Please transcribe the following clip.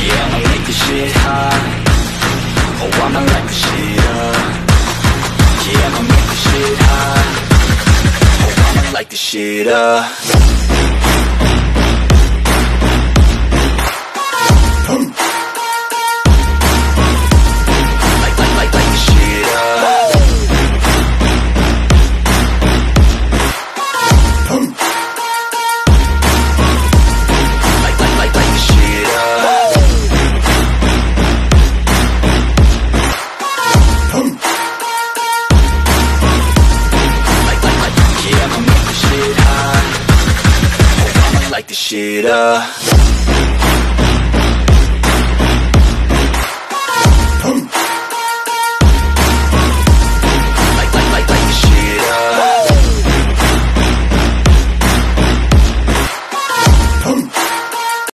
Yeah, I'ma make this shit hot. Oh, I'ma light this shit up. Yeah, I'ma make this shit hot. Oh, I'ma light this shit up. Shit up.